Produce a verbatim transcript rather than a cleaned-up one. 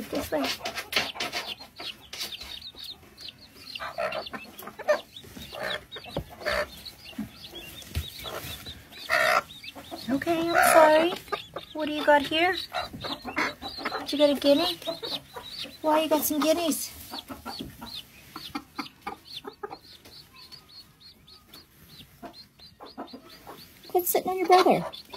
Look this way. Okay, I'm sorry. What do you got here? You got a guinea? Why you got some guineas? Quit sitting on your brother.